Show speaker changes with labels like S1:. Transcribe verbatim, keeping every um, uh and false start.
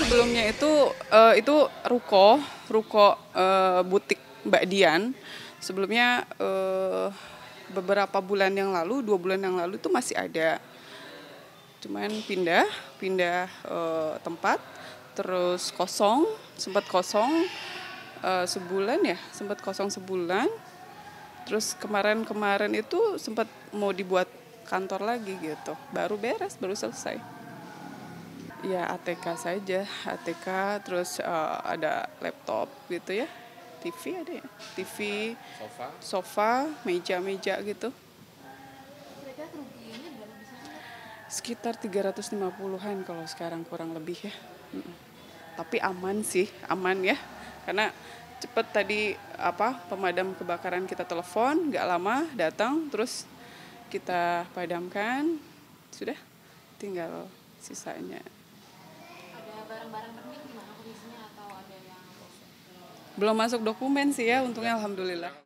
S1: sebelumnya itu uh, itu ruko, ruko uh, butik Mbak Dian. Sebelumnya uh, beberapa bulan yang lalu, dua bulan yang lalu itu masih ada. Cuman pindah, pindah uh, tempat, terus kosong, sempat kosong uh, sebulan ya, sempat kosong sebulan. Terus kemarin-kemarin itu sempat mau dibuat kantor lagi gitu, baru beres, baru selesai. Ya A T K saja, A T K terus uh, ada laptop gitu ya, T V ada ya, T V,
S2: Sofa.
S1: sofa, meja-meja gitu.
S3: Kira-kira kerugiannya berapa besar sih?
S1: Sekitar tiga ratus lima puluhan kalau sekarang kurang lebih ya. Mm-mm. Tapi aman sih, aman ya. Karena cepet tadi apa pemadam kebakaran kita telepon, nggak lama datang, terus kita padamkan, sudah tinggal sisanya.
S3: Ada barang-barang penting gimana kondisinya atau ada yang
S1: Belum masuk dokumen sih ya, untungnya alhamdulillah.